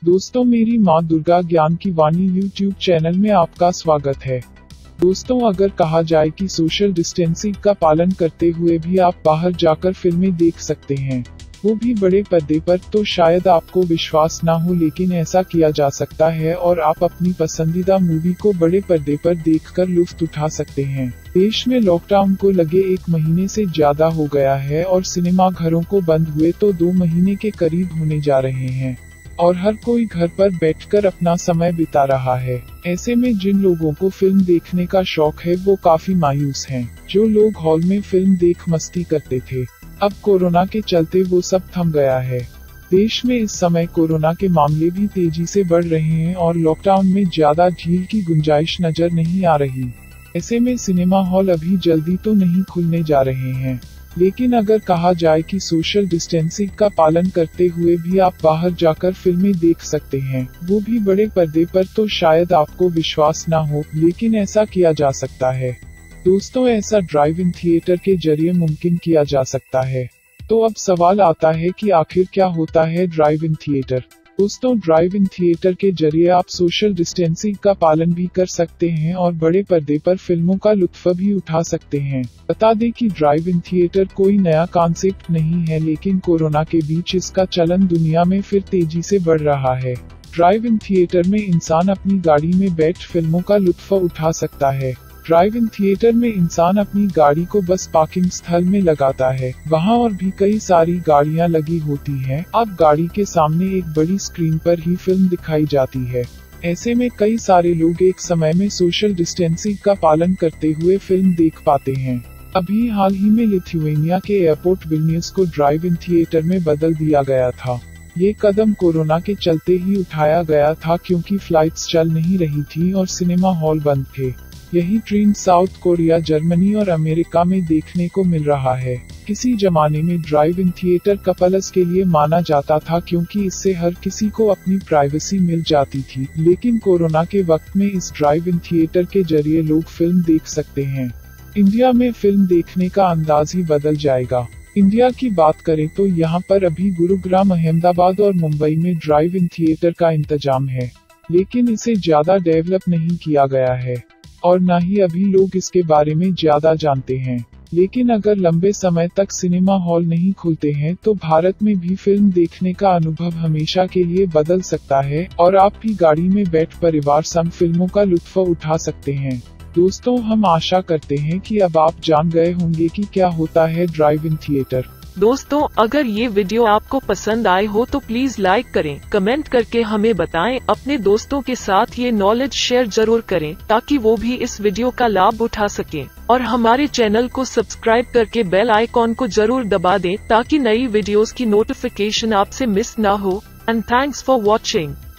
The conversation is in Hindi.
दोस्तों, मेरी माँ दुर्गा ज्ञान की वाणी यूट्यूब चैनल में आपका स्वागत है। दोस्तों, अगर कहा जाए कि सोशल डिस्टेंसिंग का पालन करते हुए भी आप बाहर जाकर फिल्में देख सकते हैं, वो भी बड़े पर्दे पर, तो शायद आपको विश्वास ना हो, लेकिन ऐसा किया जा सकता है और आप अपनी पसंदीदा मूवी को बड़े पर्दे पर देखकर लुत्फ उठा सकते हैं। देश में लॉकडाउन को लगे 1 महीने से ज्यादा हो गया है और सिनेमा घरों को बंद हुए तो 2 महीने के करीब होने जा रहे हैं और हर कोई घर पर बैठकर अपना समय बिता रहा है। ऐसे में जिन लोगों को फिल्म देखने का शौक है वो काफी मायूस हैं। जो लोग हॉल में फिल्म देख मस्ती करते थे, अब कोरोना के चलते वो सब थम गया है। देश में इस समय कोरोना के मामले भी तेजी से बढ़ रहे हैं और लॉकडाउन में ज्यादा ढील की गुंजाइश नजर नहीं आ रही। ऐसे में सिनेमा हॉल अभी जल्दी तो नहीं खुलने जा रहे हैं, लेकिन अगर कहा जाए कि सोशल डिस्टेंसिंग का पालन करते हुए भी आप बाहर जाकर फिल्में देख सकते हैं, वो भी बड़े पर्दे पर, तो शायद आपको विश्वास ना हो, लेकिन ऐसा किया जा सकता है। दोस्तों, ऐसा ड्राइव इन थिएटर के जरिए मुमकिन किया जा सकता है। तो अब सवाल आता है कि आखिर क्या होता है ड्राइव इन थिएटर। दोस्तों, ड्राइव इन थिएटर के जरिए आप सोशल डिस्टेंसिंग का पालन भी कर सकते हैं और बड़े पर्दे पर फिल्मों का लुत्फ भी उठा सकते हैं। बता दें कि ड्राइव इन थिएटर कोई नया कॉन्सेप्ट नहीं है, लेकिन कोरोना के बीच इसका चलन दुनिया में फिर तेजी से बढ़ रहा है। ड्राइव इन थिएटर में इंसान अपनी गाड़ी में बैठ फिल्मों का लुत्फ उठा सकता है। ड्राइव इन थिएटर में इंसान अपनी गाड़ी को बस पार्किंग स्थल में लगाता है। वहाँ और भी कई सारी गाड़ियाँ लगी होती हैं। अब गाड़ी के सामने एक बड़ी स्क्रीन पर ही फिल्म दिखाई जाती है। ऐसे में कई सारे लोग एक समय में सोशल डिस्टेंसिंग का पालन करते हुए फिल्म देख पाते हैं। अभी हाल ही में लिथुआनिया के एयरपोर्ट विल्नियस को ड्राइव इन थिएटर में बदल दिया गया था। ये कदम कोरोना के चलते ही उठाया गया था, क्योंकि फ्लाइट्स चल नहीं रही थी और सिनेमा हॉल बंद थे। यही ट्रेंड साउथ कोरिया, जर्मनी और अमेरिका में देखने को मिल रहा है। किसी जमाने में ड्राइव इन थिएटर कपल्स के लिए माना जाता था, क्योंकि इससे हर किसी को अपनी प्राइवेसी मिल जाती थी, लेकिन कोरोना के वक्त में इस ड्राइव इन थिएटर के जरिए लोग फिल्म देख सकते हैं। इंडिया में फिल्म देखने का अंदाज ही बदल जाएगा। इंडिया की बात करें तो यहाँ पर अभी गुरुग्राम, अहमदाबाद और मुंबई में ड्राइव इन थिएटर का इंतजाम है, लेकिन इसे ज्यादा डेवलप नहीं किया गया है और न ही अभी लोग इसके बारे में ज्यादा जानते हैं। लेकिन अगर लंबे समय तक सिनेमा हॉल नहीं खुलते हैं तो भारत में भी फिल्म देखने का अनुभव हमेशा के लिए बदल सकता है और आप भी गाड़ी में बैठ परिवार संग फिल्मों का लुत्फ उठा सकते हैं। दोस्तों, हम आशा करते हैं कि अब आप जान गए होंगे कि क्या होता है ड्राइव इन थिएटर। दोस्तों, अगर ये वीडियो आपको पसंद आए हो तो प्लीज लाइक करें, कमेंट करके हमें बताएं। अपने दोस्तों के साथ ये नॉलेज शेयर जरूर करें ताकि वो भी इस वीडियो का लाभ उठा सकें और हमारे चैनल को सब्सक्राइब करके बेल आइकॉन को जरूर दबा दें ताकि नई वीडियोस की नोटिफिकेशन आपसे मिस ना हो। And thanks for watching.